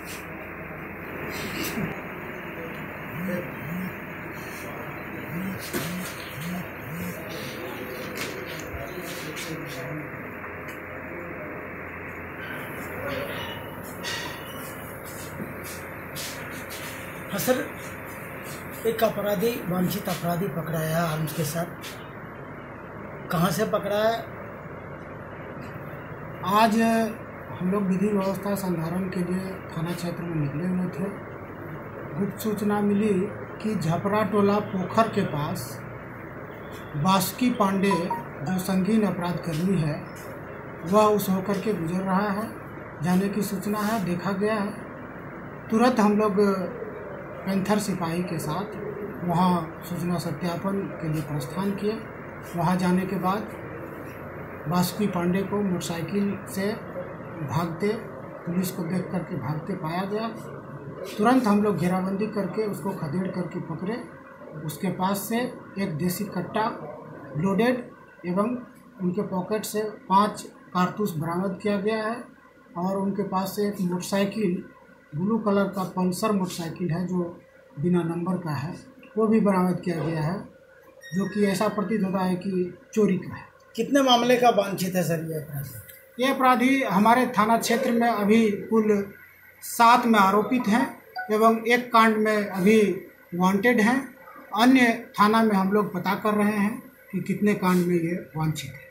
हाँ सर, एक अपराधी, वांछित अपराधी पकड़ा है आर्म्स के साथ। कहाँ से पकड़ा है? आज हम लोग विधि व्यवस्था संधारण के लिए थाना क्षेत्र में निकले हुए थे। गुप्त सूचना मिली कि झपरा टोला पोखर के पास बासुकी पांडे, जो संगीन अपराध कर्मी है, वह उस होकर के गुजर रहा है। जाने की सूचना है, देखा गया है। तुरंत हम लोग पैंथर सिपाही के साथ वहाँ सूचना सत्यापन के लिए प्रस्थान किए। वहाँ जाने के बाद बासुकी पांडे को मोटरसाइकिल से भागते, पुलिस को देख करके भागते पाया गया। तुरंत हम लोग घेराबंदी करके उसको खदेड़ करके पकड़े। उसके पास से एक देसी कट्टा लोडेड एवं उनके पॉकेट से 5 कारतूस बरामद किया गया है। और उनके पास से एक मोटरसाइकिल, ब्लू कलर का पल्सर मोटरसाइकिल है जो बिना नंबर का है, वो भी बरामद किया गया है, जो कि ऐसा प्रतीत होता है कि चोरी का है। कितने मामले का वांछित है सर ये अपराधी? ये अपराधी हमारे थाना क्षेत्र में अभी कुल 7 में आरोपित हैं एवं एक कांड में अभी वांटेड हैं। अन्य थाना में हम लोग पता कर रहे हैं कि कितने कांड में ये वांछित है।